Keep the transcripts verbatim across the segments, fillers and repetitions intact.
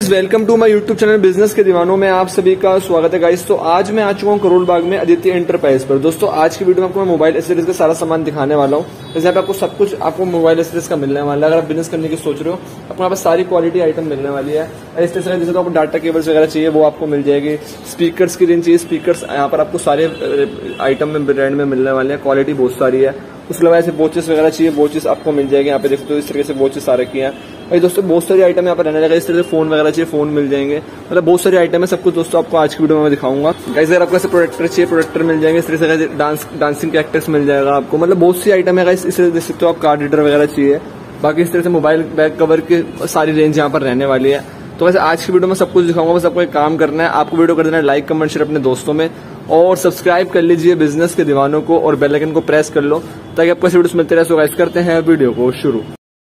Welcome to my YouTube channel business के दीवानों में आप सभी का स्वागत है गाइस। तो आज मैं आ चुका हूँ करोल बाग में आदित्य एंटरप्राइज पर। दोस्तों आज की वीडियो में आपको मैं मोबाइल एसेसरीज का सारा सामान दिखाने वाला हूँ। जैसे यहाँ पे आपको सब कुछ आपको मोबाइल एसेसरीज का मिलने वाला है। अगर आप बिजनेस करने की सोच रहे हो आपको यहाँ पे सारी क्वालिटी आइटम मिलने वाली है। इस तरह से जैसे तो आपको डाटा केबल्स वगैरह चाहिए वो आपको मिल जाएगी। स्पीकर्स की रेंज चाहिए, स्पीकर्स यहाँ पर आपको सारे आइटम में ब्रांड में मिलने वाले हैं। क्वालिटी बहुत सारी है। उसके अलावा ऐसे वॉचेस वगैरह चाहिए, वॉचेस आपको मिल जाएंगे। यहाँ पे देखते हो इस तरीके से वॉचेस आ रखी हैं। भाई दोस्तों बहुत सारी आइटम यहाँ पर रहने लगा। इस तरह से फोन वगैरह चाहिए, फोन मिल जाएंगे। मतलब बहुत सारी आइटम है। सब कुछ दोस्तों आपको आज की वीडियो में दिखाऊंगा। गाइस अगर आपको ऐसे प्रोडक्टर चाहिए, प्रोडक्टर मिल जाएंगे। इस तरह से डांस डांसिंग कैरेक्टर्स मिल जाएगा आपको। मतलब बहुत सी आइटम है गाइस। इस तरह देख सकते हो आप कार्ड रीडर वगैरह चाहिए। बाकी इस तरह से मोबाइल बैक कवर की सारी रेंज यहाँ पर रहने वाली है। तो वैसे आज की वीडियो में सब कुछ दिखाऊंगा। बस आपको एक काम करना है, आपको वीडियो कर देना है लाइक, कमेंट, शेयर अपने दोस्तों में और सब्सक्राइब कर लीजिए बिजनेस के दीवानों को और बेल आइकन को प्रेस कर लो ताकि आपको ऐसे वीडियोस मिलते रहे। सो गाइस करते हैं वीडियो को शुरू।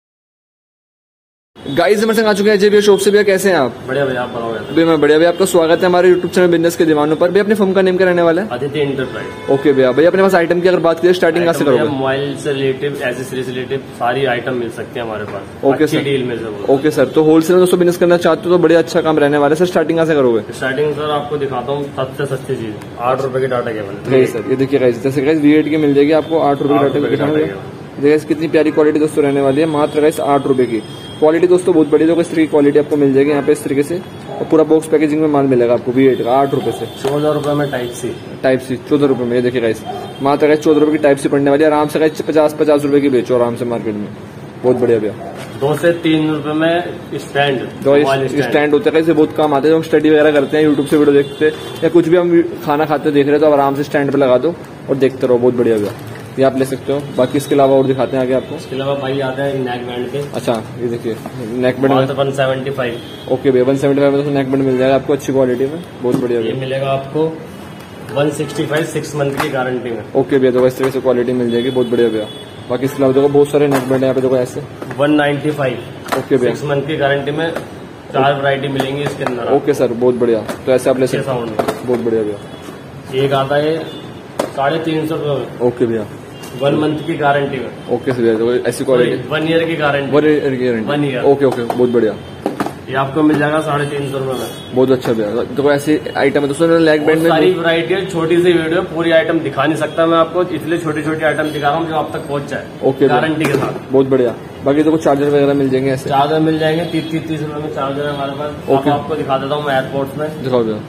गाइस हमारे संग आ चुके हैं अजय भैया शॉप से। भैया कैसे हैं आप? बढ़िया भैया, आप बताओ? भैया मैं बढ़िया भैया। आपका स्वागत है हमारे यूट्यूब चैनल बिजनेस के दीवानों पर। भैया अपने फर्म का नेम क्या रहने वाला है? आदित्य एंटरप्राइज। ओके भैया। भैया अपने पास आइटम की अगर बात करें स्टार्टिंग कहाँ से करोगे? मोबाइल से रिलेटिव, एसेसरीज से रिलेटिव सारी आइटम मिल सकती है हमारे पास। ओके सर, डील मिल सकती है। Okay sir. तो होलसेल में दोस्तों बिजनेस करना चाहते हो तो बड़ा अच्छा काम रहने वाला है। सर स्टार्टिंग कहाँ से करोगे? स्टार्टिंग सर आपको दिखाता हूँ सबसे सस्ती चीज, आठ रुपए की डाटा केबल। नहीं सर ये देखिए गाइस, जैसे गाइस वी एट की मिल जाएगी आपको आठ रुपए की डाटा केबल। देखिए कितनी प्यारी क्वालिटी दोस्तों रहने वाली है, मात्र गाइस आठ रुपए की। क्वालिटी दोस्तों बहुत बढ़िया। तो इस तरह की क्वालिटी आपको मिल जाएगी यहाँ पे इस तरीके से। और पूरा बॉक्स पैकेजिंग में माल मिलेगा आपको वी एट का आठ रुपए से। चौदह रुपए में टाइप सी, टाइप सी चौदह रुपए में। ये देखिए गाइस मात्र गाइस चौदह रुपए की टाइप सी पड़ने वाली है। आराम से गाइस पचास पचास रुपए की बेचो आराम से मार्केट में। बहुत बढ़िया भैया। दो से तीन रुपए में स्टैंड, दो स्टैंड होता है। बहुत काम आते हैं। हम स्टडी वगैरह करते हैं, यूट्यूब से वीडियो देखते हैं या कुछ भी हम खाना खाते देख रहे हैं तो आराम से स्टैंड पे लगा दो और देखते रहो। बहुत बढ़िया भैया, ये आप ले सकते हो। बाकी इसके अलावा और दिखाते हैं आगे आपको। इसके अलावा भाई आता है नेक बैंड के। अच्छा ये देखिए neck band one seventy five. Okay भैया वन सेवेंटी फाइव में नेक बैंड मिल जाएगा आपको अच्छी क्वालिटी में। बहुत बढ़िया। ये मिलेगा आपको one sixty five six month की गारंटी में। ओके भैया, तो इस तरह से क्वालिटी मिल जाएगी। बहुत बढ़िया भैया। बाकी इसके अलावा देखो बहुत सारे नेक बैंड है यहाँ पे देखो ऐसे वन नाइन्टी फाइव। ओके भैया, सिक्स मंथ की गारंटी में चार वैरायटी मिलेंगी इसके अंदर। ओके सर बहुत बढ़िया। तो ऐसे आप ले सकते साउंड। बहुत बढ़िया भैया। एक आता है साढ़े तीन सौ रुपए में। ओके भैया, वन मंथ की गारंटी में। ओके सर भैया, ऐसी क्वालिटी वन ईयर की गारंटी। वन ईयर की guarantee. One year. Okay okay बहुत बढ़िया। ये आपको मिल जाएगा साढ़े तीन सौ रुपए में। बहुत अच्छा भैया। तो ऐसी आइटम है दोस्तों नेक बैंड में सारी वैरायटी है। छोटी सी वीडियो, पूरी आइटम दिखा नहीं सकता मैं आपको, इसलिए छोटी छोटी आइटम दिखा रहा हूँ जो आप तक पहुंच जाए। ओके गारंटी के साथ। बहुत बढ़िया। बाकी देखो चार्जर वगैरह मिल जाएंगे ऐसे। चार्जर मिल जाएंगे तीस तीस तीस रुपए में चार्जर है हमारे पास। ओके आपको दिखा देता हूँ मैं एयरपोर्ट में। दिखाओ भैया।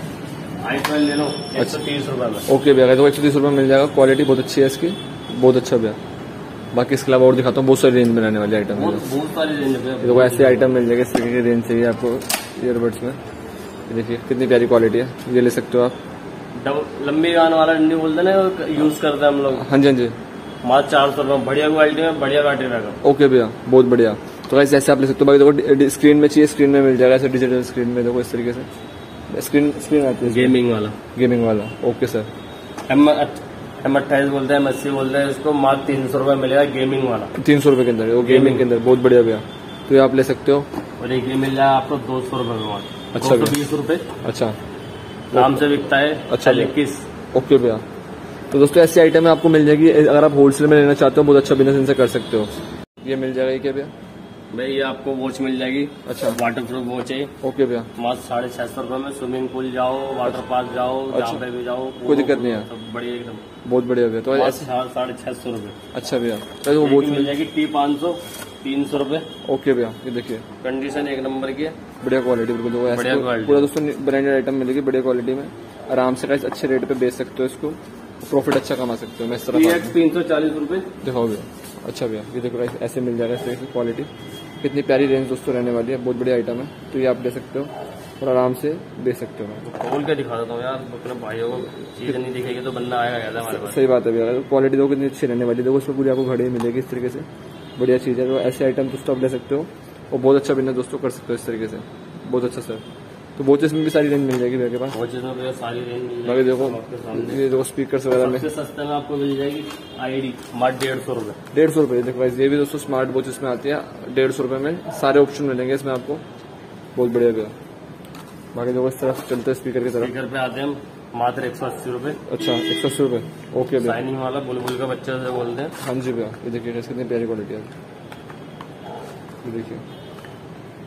आई ट्वेल्व ले लो एक सौ तीस रुपए में। ओके भैया, तो एक सौ तीस रुपए मिल जाएगा। क्वालिटी बहुत अच्छी है इसकी, बहुत अच्छा भैया। बाकी इसके अलावा और दिखाता हूँ बहुत सारी रेंज में रहने वाली आइटम है। बहुत सारी रेंज है। देखो ऐसे आइटम मिल जाएगा इस तरीके की रेंज चाहिए आपको ईयरबड्स में। देखिए कितनी प्यारी क्वालिटी है, ये ले सकते हो आप। लंबी गान वाला डंडी बोलते ना यूज करते हैं हम लोग। हाँ जी हाँ जी। मात्र चार सौ रुपए बढ़िया क्वालिटी में, बढ़िया बैटरी बैकअप। ओके भैया बहुत बढ़िया। तो ऐसे ऐसे आप ले सकते हो। बाकी देखो स्क्रीन में चाहिए, स्क्रीन में मिल जाएगा ऐसे डिजिटल स्क्रीन में। देखो इस तरीके से स्क्रीन स्क्रीन आती है गेमिंग वाला। गेमिंग वाला ओके सर। एम अट्ठाईस बोलते हैं, एम अस्सी बोलते हैं इसको। मात्र तीन सौ रुपए मिलेगा गेमिंग वाला। तीन सौ रुपए के अंदर वो गेमिंग के अंदर। बहुत बढ़िया भैया। तो ये आप ले सकते हो। और एक ये मिल जाएगा आपको दो सौ रुपए में। अच्छा दो सौ बीस रुपए अच्छा नाम से बिकता है। अच्छा इक्कीस। ओके भैया। तो दोस्तों ऐसी आइटम आपको मिल जाएगी। अगर आप होलसेल में लेना चाहते हो बहुत अच्छा बिजनेस इनसे कर सकते हो। ये मिल जाएगा क्या भैया? भाई ये आपको वॉच मिल जाएगी। अच्छा वाटर प्रूफ वॉच है। ओके भैया। मात्र साढ़े छह सौ रुपए में स्विमिंग पूल जाओ, वाटर पार्क जाओ, जहाँ पे भी जाओ, कोई दिक्कत नहीं है। बढ़िया एकदम। बहुत बढ़िया भैया। तो ऐसे साढ़े छह सौ रुपए। अच्छा भैया, तो वो वॉच मिल जाएगी टी पाँच सौ, तीन सौ रुपए। ओके भैया, ये देखिए कंडीशन एक नंबर की है, बढ़िया क्वालिटी बिल्कुल। बढ़िया क्वालिटी पूरा दोस्तों ब्रांडेड आइटम मिलेगी बढ़िया क्वालिटी में। आराम से अच्छे रेट पे बेच सकते हो इसको, प्रॉफिट अच्छा कमा सकते हो। मैं इस तरह तीन सौ चालीस रूपए दिखाओ भैया। अच्छा भैया, ये देखो ऐसे मिल जाएगा इस तरह की क्वालिटी। कितनी प्यारी रेंज दोस्तों रहने वाली है। बहुत बढ़िया आइटम है। तो ये आप ले सकते हो और आराम से बेच सकते हो। खोल के दिखा देता हूँ यार, अपने भाइयों को चीज नहीं दिखेगी तो बंदा आएगा कहता हमारे पास। सही बात है भैया। क्वालिटी देखो कितनी अच्छी रहने वाली है। देखो उसमें पूरी आपको घड़ी मिलेगी इस तरीके से, बढ़िया चीज है। तो ऐसे आइटम दोस्तों आप ले सकते हो और बहुत अच्छा बिजनेस दोस्तों कर सकते हो इस तरीके से। बहुत अच्छा सर। तो वॉचेस में भी सारी रेंज मिल जाएगी भैया के पास। वॉचेस में भैया सारी रेंज मिल बाकी जाएगी। देखो ये देखो स्पीकर वगैरह में सबसे सस्ते में आपको मिल जाएगी आईडी मात्र डेढ़ सौ रुपए। डेढ़ सौ रुपए देखो ये भी दोस्तों स्मार्ट वॉचेस में आती है। डेढ़ सौ रुपए में सारे ऑप्शन मिलेंगे इसमें आपको। बहुत बढ़िया भैया। बाकी देखो इस तरफ चलते हैं स्पीकर की तरफ। स्पीकर पे आते हैं मात्र एक सौ अस्सी रुपए। अच्छा एक सौ अस्सी रुपए। ओके भैया। शाइनिंग वाला बुलबुल का बच्चा से बोलते हैं। हाँ जी भैया, ये देखिए कितनी प्यारी क्वालिटी है। ये देखिए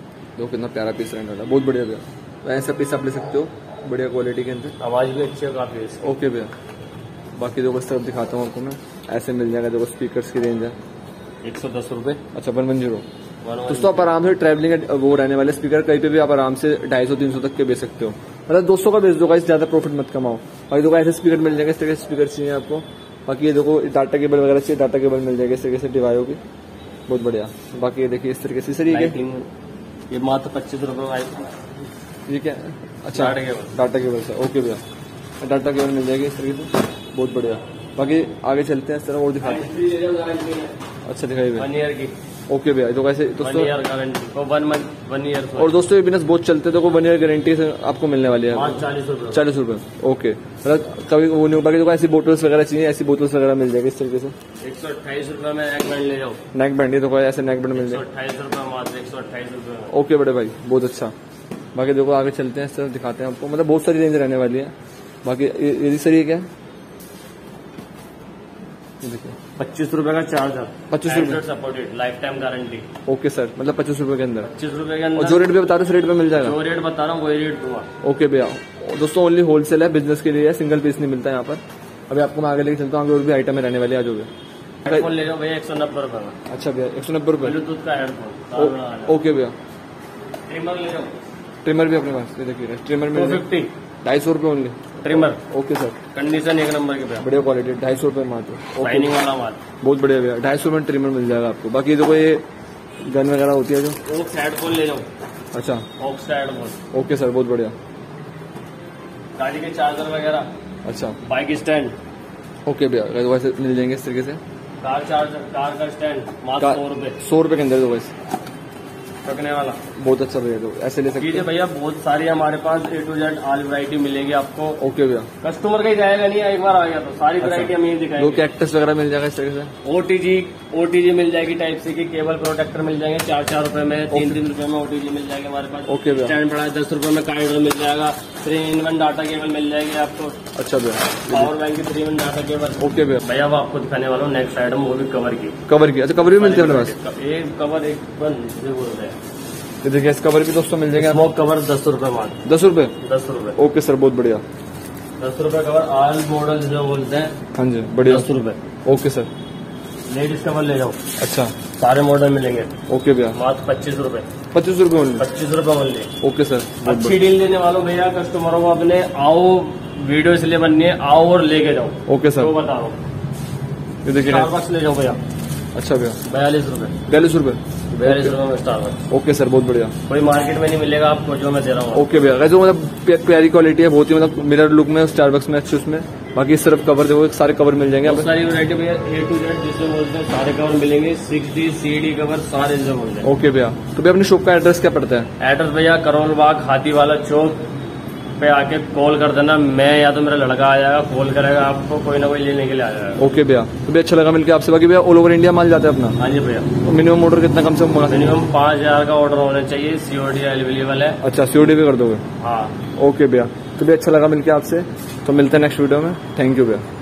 देखो कितना प्यारा पीस रहने वाला है, बहुत बढ़िया भैया। ऐसा पीस आप ले सकते हो बढ़िया क्वालिटी के अंदर। आवाज भी अच्छी है काफी। ओके भैया, बाकी देखो इस तरफ दिखाता हूँ आपको मैं, ऐसे मिल जाएगा। देखो स्पीकर्स की रेंज है एक सौ दस रूपये। अच्छा वन वन जीरो। दोस्तों आप आराम से ट्रैवलिंग वो रहने वाले स्पीकर कहीं पे भी आप आराम से ढाई सौ तीन सौ तक के बेच सकते हो, मतलब दो सौ का बेच दो गाइस, ज्यादा प्रॉफिट मत कमाओ। बाकी देखो ऐसे स्पीकर मिल जाएंगे, इस तरह के स्पीकर चाहिए आपको। बाकी ये देखो डाटा केबल वगैरह चाहिए, डाटा केबल मिल जाएगा इस तरीके से डिवाइओ की, बहुत बढ़िया। बाकी ये देखिए इस तरीके से सर ये ये मात्र पच्चीस रुपये। ये क्या? अच्छा डाटा केबल से। ओके भैया, डाटा केबल मिल जाएगी इस तरीके से, बहुत बढ़िया। बाकी आगे चलते हैं इस तरह और दिखाते हैं। अच्छा दिखाई भैया, वन ईयर की। ओके भैया, तो कैसे दोस्तों वन ईयर गारंटी और वन मंथ वन ईयर। और दोस्तों ये बिजनेस बहुत चलते हैं, तो वन ईयर गारंटी से आपको मिलने वाली है चालीस रुपये। चालीस रुपये। ओके, मतलब कभी वो नहीं हो पाएगी। तो ऐसी बोटल्स वगैरह चाहिए, ऐसी बोटल्स वगैरह मिल जाएगी इस तरीके से। एक सौ अट्ठाईस रुपये में नेक बैंड ले जाओ। नेक बैंड, तो कोई ऐसे नेक बैंड मिल जाएगा अट्ठाईस रुपये मात्र, एक सौ अट्ठाईस रुपये। ओके बड़े भाई, बहुत अच्छा। बाकी देखो आगे चलते हैं, इस तरफ दिखाते हैं आपको, मतलब बहुत सारी रेंज रहने वाली है। बाकी ये सर ये क्या है? देखिए पच्चीस रुपए का चार्जर, पच्चीस रुपए supported, lifetime guarantee. Okay sir, मतलब पच्चीस रुपए के अंदर। पच्चीस रुपए के अंदर। और जो रेट पे बता रहे हो उस रेट पे मिल जाएगा? जो रेट बता रहा हूँ वही रेट दूंगा। ओके भैया, दोस्तों ओनली होलसेल है, बिजनेस के लिए है, सिंगल पीस नहीं मिलता है यहाँ पर। अभी आपको मैं आगे लेके चलता हूँ, आगे और भी आइटम रहने वाले, आ जाओगे। हेडफोन ले जाओ भैया एक सौ नब्बे रुपए का। अच्छा भैया, एक सौ नब्बे रुपए ब्लूटूथ का हेडफोन। ओके भैया, ट्रिमर ले जाओ। ट्रिमर भी अपने पास, देखिए ट्रिमर मिल फिफ्टी ढाई सौ रुपये only trimmer. Okay sir, condition एक नंबर के भैया, बढ़िया क्वालिटी, ढाई सौ रुपये मात्र। लाइनिंग वाला माल, बहुत बढ़िया भैया, ढाई सौ रुपये ट्रिमर मिल जाएगा आपको। बाकी देखो ये गन वगैरह होती है जो, ऑक्स हेडफोन ले जाओ। अच्छा ऑक्स हेडफोन। ओके सर, बहुत बढ़िया। गाड़ी के चार्जर वगैरह। अच्छा बाइक स्टैंड। ओके भैया, वैसे मिल जाएंगे इस तरीके से। कार चार्जर, कार का स्टैंड मात्र सौ रुपए। सौ रुपए के अंदर दो वैसे रखने वाला, बहुत अच्छा भैया, तो ऐसे ले सकते हैं भैया। बहुत सारी हमारे पास A to Z all variety मिलेगी आपको। ओके भैया, कस्टमर कहीं जाएगा नहीं, एक बार आ गया तो सारी वैरायटी हम यही दिखाएंगे। दो कैक्टस वगैरह मिल जाएगा इस तरीके से। ओटीजी ओटीजी मिल जाएगी, टाइप सी की केबल प्रोटेक्टर मिल जाएंगे चार चार रुपए में, तीन तीन रुपए में ओटीजी मिल जाएगी हमारे पास। ओके भैया, स्टैंड पड़ा है दस रुपए में, कार्डर मिल जाएगा, three in one data cable मिल जाएगी आपको। अच्छा भैया, पावर बैंक की three in data cable. Okay भैया, भैया वो आपको दिखाने वाला हूँ नेक्स्ट आइटम, वो भी कवर की। कवर की, अच्छा कवर भी मिलते हैं अपने पास? एक कवर एक बन बोलते हैं। ये देखिए इस कवर भी दोस्तों मिल जाएंगे। स्मोक कवर दस रुपए मात्र। दस रुपए दस रुपए ओके सर, बहुत बढ़िया। दस रुपए कवर, ऑल मॉडल जो बोलते हैं। हाँ जी बढ़िया, दस रुपए। Okay sir. लेडीज कवर ले जाओ। अच्छा सारे मॉडल मिलेंगे। ओके भैया, मात्र पच्चीस रुपए। पच्चीस रुपए ओनली? पच्चीस रुपए ओनली। ओके सर, अच्छी डील देने वालों भैया कस्टमरों को अपने, आओ वीडियो इसलिए बननी है, आओ और लेके जाओ। ओके सर, तो बता रहा हूँ। ये देखिए स्टारबक्स ले जाओ भैया। अच्छा भैया, बयालीस रुपए। बयालीस रुपए बयालीस रुपए में स्टारबक्स। ओके सर, बहुत बढ़िया। कोई मार्केट में नहीं मिलेगा आपको जो मैं दे रहा हूँ। ओके भैया, जो मतलब प्यारी क्वालिटी है, बहुत ही मतलब मिरर लुक में स्टारबक्स में अच्छी, उसमें बाकी इस तरफ कवर देखो, सारे कवर मिल जाएंगे। सारी वैरायटी भैया ए टू जेड जिसे बोलते हैं सारे कवर मिलेंगे, six D C D cover सारे जो मिल जाएंगे। ओके भैया, तो भैया अपनी शॉप का एड्रेस क्या पड़ता है? एड्रेस भैया करोल बाग हाथी वाला चौक पे आके कॉल कर देना, मैं या तो मेरा लड़का आ जाएगा, कॉल करेगा आपको, कोई ना कोई लेने के लिए आ जाएगा। ओके भैया, तो भैया अच्छा लगा मिलकर आपसे। बाकी भैया ऑल ओवर इंडिया माल जाता है अपना? हाँ जी भैया। तो मिनिमम ऑर्डर कितना कम से कम? मिनिमम पाँच हजार का ऑर्डर होना चाहिए, सीओडी अवेलेबल है। अच्छा सीओडी भी कर दोगे? हाँ। ओके भैया, तो भैया अच्छा लगा मिलकर आपसे, तो मिलते हैं नेक्स्ट वीडियो में। थैंक यू भैया।